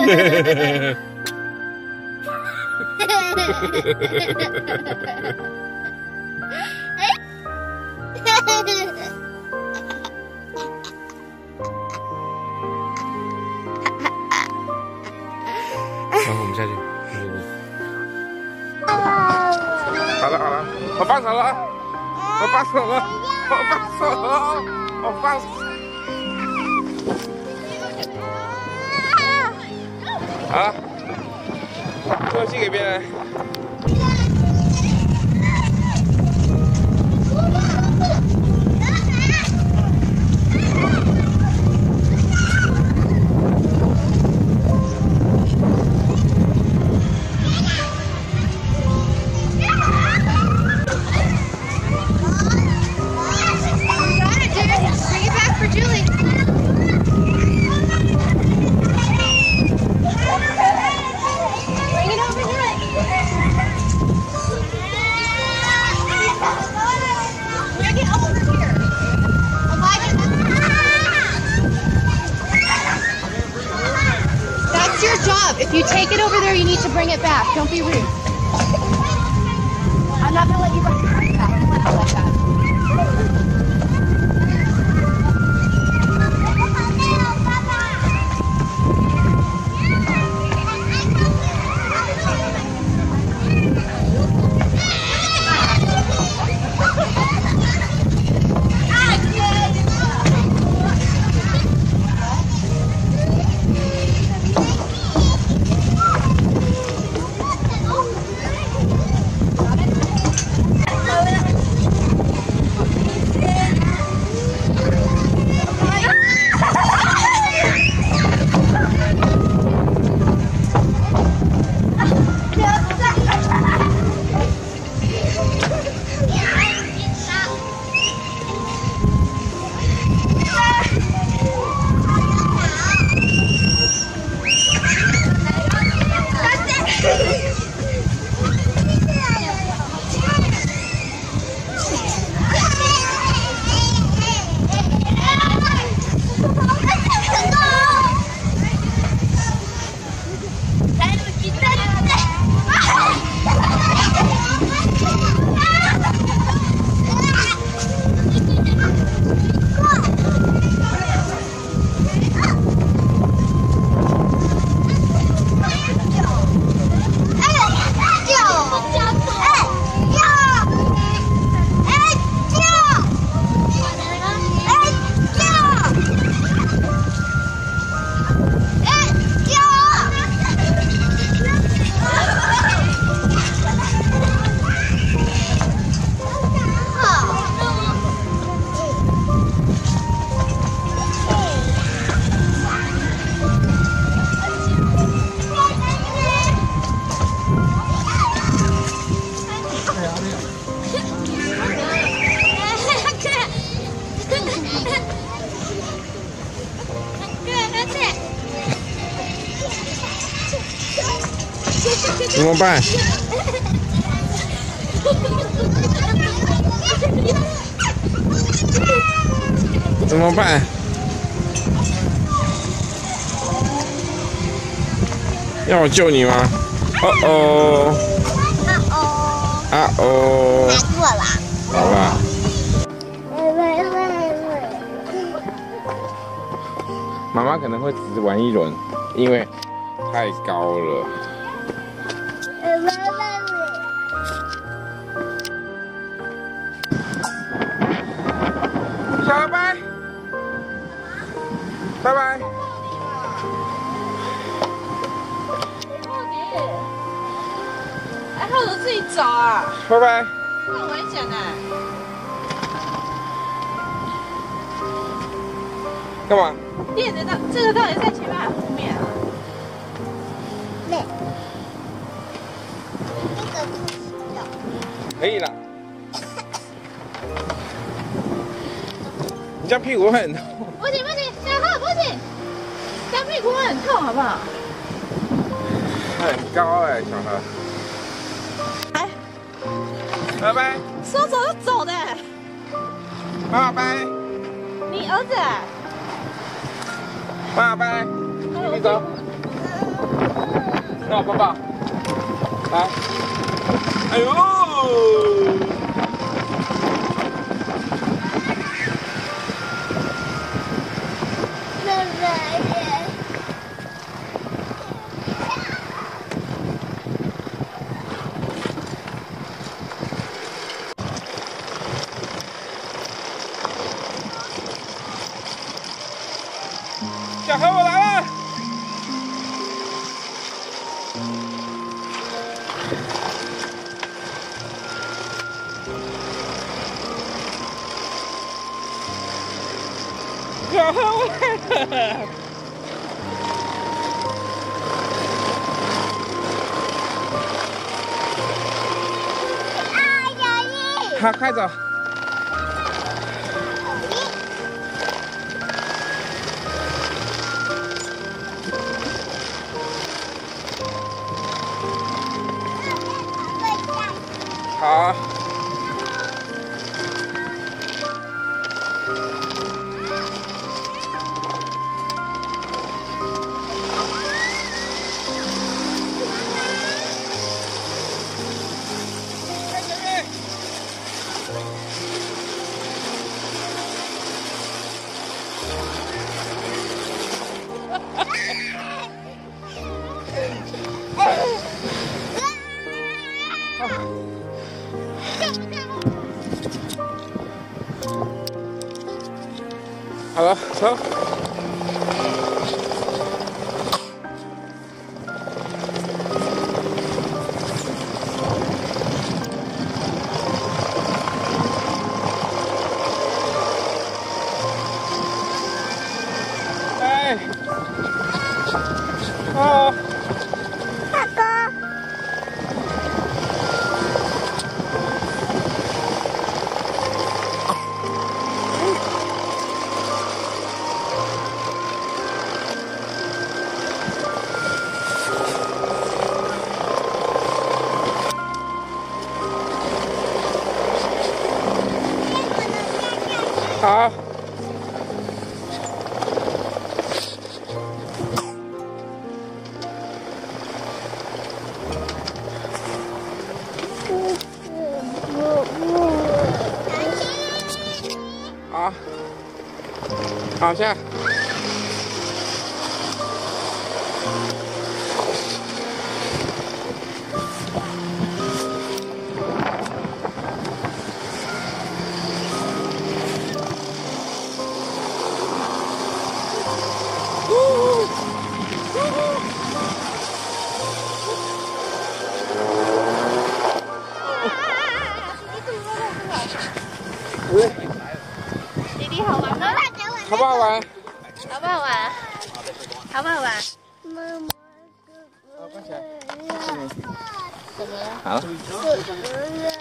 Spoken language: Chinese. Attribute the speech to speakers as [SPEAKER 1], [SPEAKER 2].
[SPEAKER 1] 然后我们下去。好了好了，我放手了，我放手了，我放手了，我放手。好了，过去给别人。
[SPEAKER 2] If you take it over there, you need to bring it back. Don't be rude. I'm not gonna let you bring it back. Like that.
[SPEAKER 1] 怎么办？怎么办？要我救你吗？哦哦，啊哦，
[SPEAKER 3] 难过了。
[SPEAKER 1] 好吧。妈妈可能会只玩一轮，因为太高了。 拜拜，拜拜。
[SPEAKER 4] 还好我自己找啊，
[SPEAKER 1] 拜拜。
[SPEAKER 4] 很危险呢。
[SPEAKER 1] 干嘛？
[SPEAKER 4] 垫着的这个到底在前面还是后面啊？
[SPEAKER 3] 对，这个不行的。
[SPEAKER 1] 可以了。你这样屁股会很痛。
[SPEAKER 4] 不行不行，小浩不行，这样屁股会很痛，好不好？
[SPEAKER 1] 很高哎，小何。
[SPEAKER 4] 哎，
[SPEAKER 1] 拜拜。
[SPEAKER 4] 说走就走的。
[SPEAKER 1] 拜拜。
[SPEAKER 4] 你儿子啊？
[SPEAKER 1] 拜拜。你走。 让我抱抱。来，哎呦！小孩，我来了。小孩，我来了。好，快走。好。好了，走。哎，好。
[SPEAKER 3] 大哥。
[SPEAKER 1] 好。好。好，下。
[SPEAKER 4] 弟弟好玩吗？
[SPEAKER 1] 好不好玩？
[SPEAKER 4] 好不好玩？好不好玩？
[SPEAKER 3] 妈妈，
[SPEAKER 1] 好，快起来。
[SPEAKER 4] 怎么了？
[SPEAKER 1] 好了。
[SPEAKER 3] 哥哥。